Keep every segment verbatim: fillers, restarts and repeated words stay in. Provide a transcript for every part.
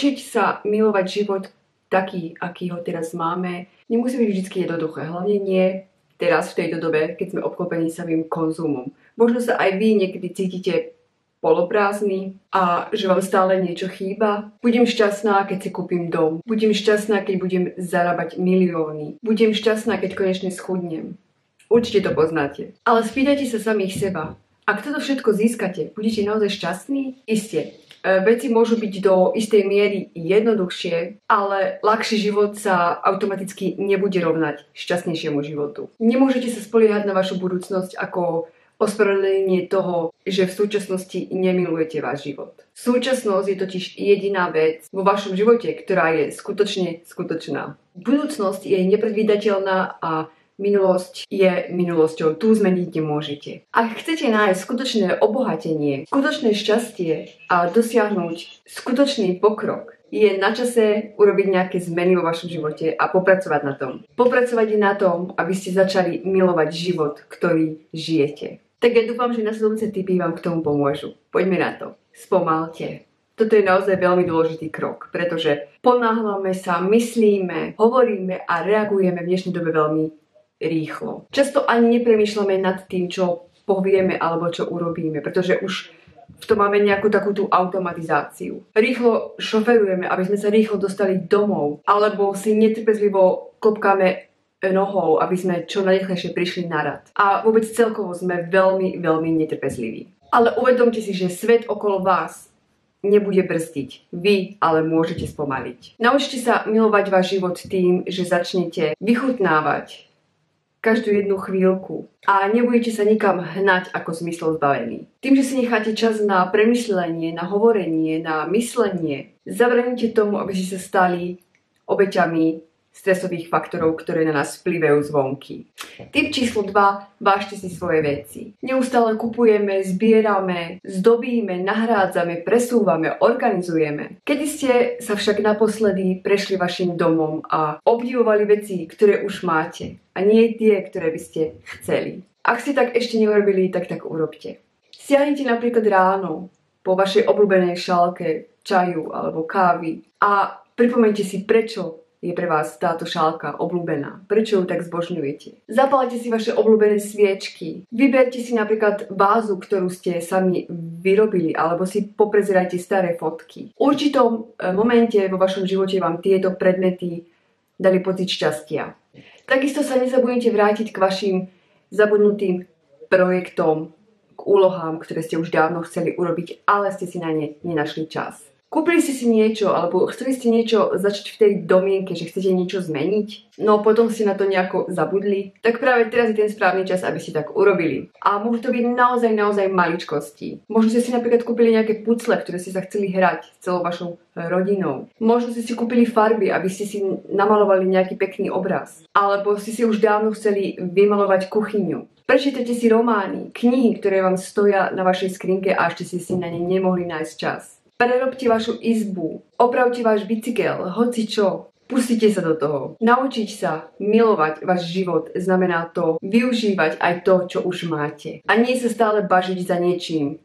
Naučiť sa milovať život taký, aký ho teraz máme, nemusí byť vždy jednoduché. Hlavne nie teraz v tejto dobe, keď sme obklopení samým konzumom. Možno sa aj vy niekedy cítite poloprázdny a že vám stále niečo chýba. Budem šťastná, keď si kúpim dom. Budem šťastná, keď budem zarábať milióny. Budem šťastná, keď konečne schudnem. Určite to poznáte. Ale spýtajte sa samých seba. Ak toto všetko získate, budete naozaj šťastní? Isté. Veci môžu byť do istej miery jednoduchšie, ale ľahší život sa automaticky nebude rovnať šťastnejšiemu životu. Nemôžete sa spoliehať na vašu budúcnosť ako ospravedlnenie toho, že v súčasnosti nemilujete váš život. Súčasnosť je totiž jediná vec vo vašom živote, ktorá je skutočne skutočná. Budúcnosť je nepredvídateľná a minulosť je minulosťou. Tu zmeniť nemôžete. Ak chcete nájsť skutočné obohatenie, skutočné šťastie a dosiahnuť skutočný pokrok, je na čase urobiť nejaké zmeny vo vašom živote a popracovať na tom. Popracovať na tom, aby ste začali milovať život, ktorý žijete. Tak ja dúfam, že nasledujúce tipy vám k tomu pomôžu. Poďme na to. Spomalte. Toto je naozaj veľmi dôležitý krok, pretože ponáhľame sa, myslíme, hovoríme a reagujeme v dnešnej dobe veľmi rýchlo. Často ani nepremýšľame nad tým, čo povieme alebo čo urobíme, pretože už v tom máme nejakú takú tú automatizáciu. Rýchlo šoferujeme, aby sme sa rýchlo dostali domov, alebo si netrpezlivo klopkáme nohou, aby sme čo najrýchlejšie prišli na rad. A vôbec celkovo sme veľmi, veľmi netrpezliví. Ale uvedomte si, že svet okolo vás nebude brzdiť. Vy ale môžete spomaliť. Naučte sa milovať váš život tým, že začnete vychutnávať každú jednu chvíľku a nebudete sa nikam hnať ako zmyslov zbavený. Tým, že si necháte čas na premyslenie, na hovorenie, na myslenie, zabraníte tomu, aby ste sa stali obeťami stresových faktorov, ktoré na nás vplyvajú zvonky. Tip číslo dva. Vážte si svoje veci. Neustále kupujeme, zbierame, zdobíme, nahrádzame, presúvame, organizujeme. Kedy ste sa však naposledy prešli vašim domom a obdivovali veci, ktoré už máte a nie tie, ktoré by ste chceli? Ak ste tak ešte neurobili, tak tak urobte. Siahnite napríklad ráno po vašej obľúbenej šálke čaju alebo kávy a pripomeňte si, prečo je pre vás táto šálka obľúbená. Prečo ju tak zbožňujete? Zapálite si vaše obľúbené sviečky. Vyberte si napríklad vázu, ktorú ste sami vyrobili, alebo si poprezerajte staré fotky. V určitom momente vo vašom živote vám tieto predmety dali pocit šťastia. Takisto sa nezabudnite vrátiť k vašim zabudnutým projektom, k úlohám, ktoré ste už dávno chceli urobiť, ale ste si na ne nenašli čas. Kúpili ste si niečo, alebo chceli ste niečo začať v tej domienke, že chcete niečo zmeniť, no potom ste na to nejako zabudli, tak práve teraz je ten správny čas, aby ste tak urobili. A môžu to byť naozaj, naozaj maličkosti. Možno ste si napríklad kúpili nejaké pucle, ktoré ste sa chceli hrať s celou vašou rodinou. Možno ste si kúpili farby, aby ste si namalovali nejaký pekný obraz. Alebo ste si už dávno chceli vymalovať kuchyňu. Prečítajte si romány, knihy, ktoré vám stoja na vašej skrinke a ešte ste si na ne nemohli nájsť čas. Prerobte vašu izbu, opravte váš bicykel, hoci čo. Pustite sa do toho. Naučiť sa milovať váš život znamená to využívať aj to, čo už máte. A nie sa stále bažiť za niečím,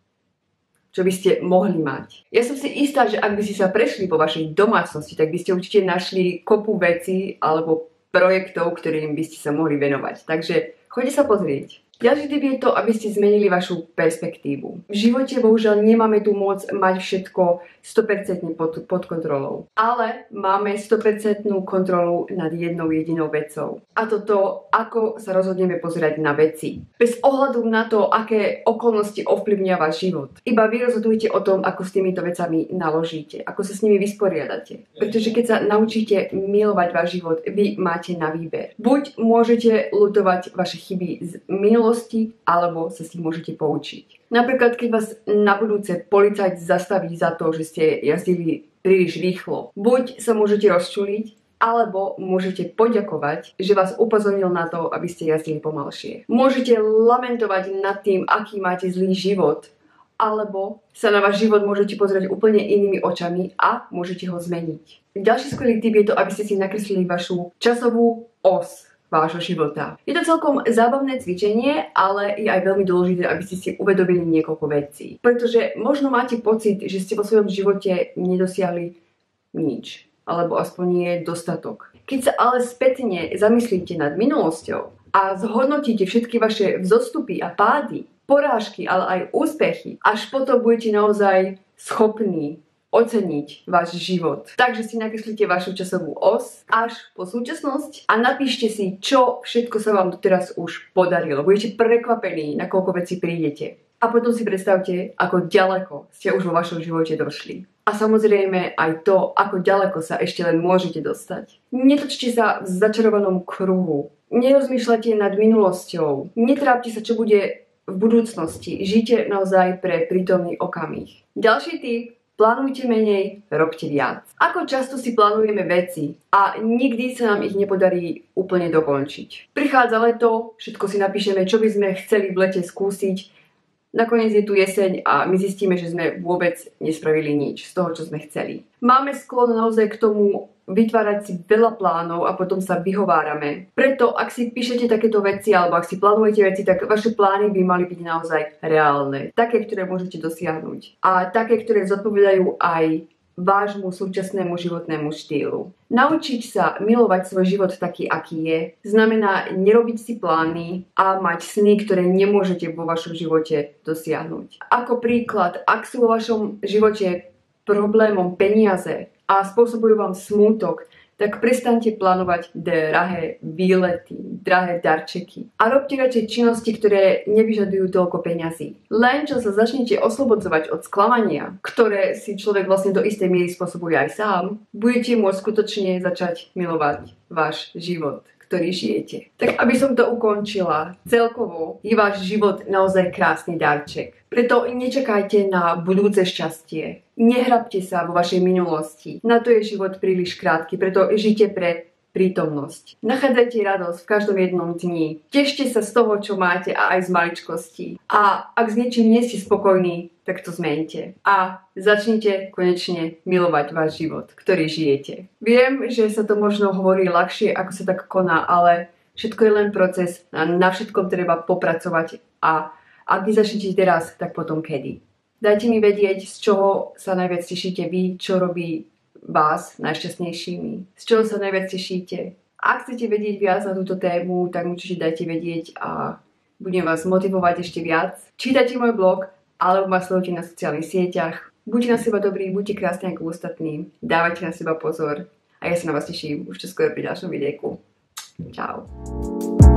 čo by ste mohli mať. Ja som si istá, že ak by ste sa prešli po vašej domácnosti, tak by ste určite našli kopu vecí alebo projektov, ktorým by ste sa mohli venovať. Takže choďte sa pozrieť. Ďalší tip je to, aby ste zmenili vašu perspektívu. V živote bohužiaľ nemáme tu moc mať všetko sto percent pod, pod kontrolou. Ale máme sto percent kontrolu nad jednou jedinou vecou. A to to, ako sa rozhodneme pozerať na veci. Bez ohľadu na to, aké okolnosti ovplyvnia váš život. Iba vy rozhodujete o tom, ako s týmito vecami naložíte. Ako sa s nimi vysporiadate. Pretože keď sa naučíte milovať váš život, vy máte na výber. Buď môžete ľutovať vaše chyby z minulosti, alebo sa s tým môžete poučiť. Napríklad, keď vás na budúce policajt zastaví za to, že ste jazdili príliš rýchlo. Buď sa môžete rozčuliť, alebo môžete poďakovať, že vás upozornil na to, aby ste jazdili pomalšie. Môžete lamentovať nad tým, aký máte zlý život, alebo sa na váš život môžete pozrieť úplne inými očami a môžete ho zmeniť. Ďalší skvelý tip je to, aby ste si nakreslili vašu časovú os vášho života. Je to celkom zábavné cvičenie, ale je aj veľmi dôležité, aby ste si uvedomili niekoľko vecí. Pretože možno máte pocit, že ste vo svojom živote nedosiahli nič. Alebo aspoň nie dostatok. Keď sa ale spätne zamyslíte nad minulosťou a zhodnotíte všetky vaše vzostupy a pády, porážky, ale aj úspechy, až potom budete naozaj schopní oceniť váš život. Takže si nakreslite vašu časovú os až po súčasnosť a napíšte si, čo všetko sa vám doteraz už podarilo. Budete prekvapení, na koľko vecí prídete. A potom si predstavte, ako ďaleko ste už vo vašom živote došli. A samozrejme aj to, ako ďaleko sa ešte len môžete dostať. Netočte sa v začarovanom kruhu. Nerozmýšľajte nad minulosťou. Netrápte sa, čo bude v budúcnosti. Žite naozaj pre prítomný okamih. Ďalší tip. Plánujte menej, robte viac. Ako často si plánujeme veci a nikdy sa nám ich nepodarí úplne dokončiť. Prichádza leto, všetko si napíšeme, čo by sme chceli v lete skúsiť. Nakoniec je tu jeseň a my zistíme, že sme vôbec nespravili nič z toho, čo sme chceli. Máme sklon naozaj k tomu vytvárať si veľa plánov a potom sa vyhovárame. Preto, ak si píšete takéto veci alebo ak si plánujete veci, tak vaše plány by mali byť naozaj reálne. Také, ktoré môžete dosiahnuť. A také, ktoré zodpovedajú aj vášmu súčasnému životnému štýlu. Naučiť sa milovať svoj život taký, aký je, znamená nerobiť si plány a mať sny, ktoré nemôžete vo vašom živote dosiahnuť. Ako príklad, ak sú vo vašom živote problémom peniaze a spôsobujú vám smútok, tak prestaňte plánovať drahé výlety, drahé darčeky. A robte radšej činnosti, ktoré nevyžadujú toľko peňazí. Len čo sa začnete oslobodzovať od sklamania, ktoré si človek vlastne do istej miery spôsobuje aj sám, budete môcť skutočne začať milovať váš život, ktorý žijete. Tak aby som to ukončila, celkovo je váš život naozaj krásny darček. Preto nečakajte na budúce šťastie. Nehrabte sa vo vašej minulosti. Na to je život príliš krátky, preto žite pre prítomnosť. Nachádzajte radosť v každom jednom dni. Tešte sa z toho, čo máte a aj z maličkostí. A ak s niečím nie ste spokojní, tak to zmente. A začnite konečne milovať váš život, ktorý žijete. Viem, že sa to možno hovorí ľahšie, ako sa tak koná, ale všetko je len proces a na všetkom treba popracovať a ak nezačnete teraz, tak potom kedy. Dajte mi vedieť, z čoho sa najviac tešíte vy, čo robí vás najšťastnejšími, z čoho sa najviac tešíte. Ak chcete vedieť viac na túto tému, tak určite dajte vedieť a budem vás motivovať ešte viac. Čítajte môj blog, alebo ma sledujte na sociálnych sieťach. Buďte na seba dobrí, buďte krásni ako ostatní, dávajte na seba pozor a ja sa na vás teším už čoskoro pri ďalšom videjku. Čau.